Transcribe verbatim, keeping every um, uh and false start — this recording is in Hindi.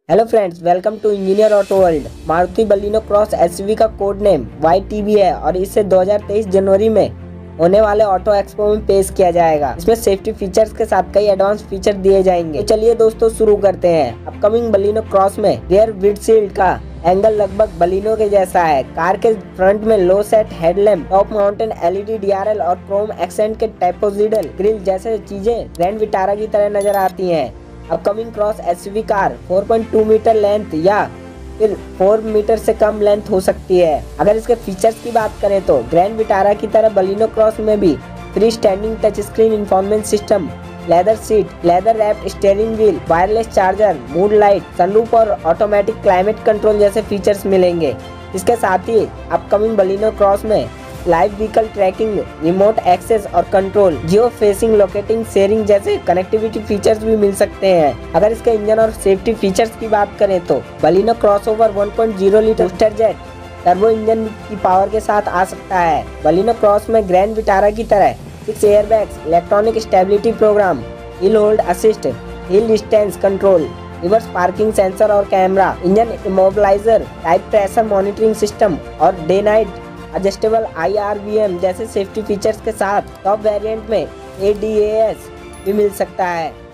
Hello friends, welcome to engineer auto world. Maruti Baleno cross SUV का code name Y T B है और इसे दो हज़ार तेईस जनवरी में होने वाले ऑटो एक्सपो में पेश किया जाएगा। इसमें सेफ्टी फीचर्स के साथ कई एडवांस फीचर दिए जाएंगे। तो चलिए दोस्तों शुरू करते हैं। अपकमिंग बलिनो क्रॉस में रियर विंडशील्ड का एंगल लगभग बलिनो के जैसा है। कार के फ्रंट में low set headlamp, top mounted L E D D R L और क्रोम एक्सेंट के टाइपोजिडल ग्रिल जैसे चीजें ग्रैंड विटारा की तरह नजर आती हैं। अपकमिंग क्रॉस एसयूवी कार चार पॉइंट दो मीटर लेंथ या फिर चार मीटर से कम लेंथ हो सकती है। अगर इसके फीचर्स की बात करें तो ग्रैंड विटारा की तरह बलिनो क्रॉस में भी free standing touch screen infotainment system, leather seat, leather wrapped steering wheel, wireless charger, mood light, sunroof और ऑटोमेटिक क्लाइमेट कंट्रोल जैसे फीचर्स मिलेंगे। इसके साथ ही अपकमिंग बलिनो क्रॉस में live vehicle tracking, remote access और control, geo fencing locating, sharing जैसे कनेक्टिविटी फीचर्स भी मिल सकते हैं। अगर इसके इंजन और सेफ्टी फीचर्स की बात करें तो बलिनो क्रॉसओवर एक point zero litre booster jet turbo engine की पावर के साथ आ सकता है। बलिनो क्रॉस में ग्रैंड विटारा की तरह six airbags, electronic stability programme, hill hold assist, hill distance control, reverse parking sensor और camera, engine immobiliser, type pressure monitoring system और day night adjustable I R V M जैसे सेफ्टी फीचर्स के साथ टॉप वेरिएंट में ए डी ए एस भी मिल सकता है।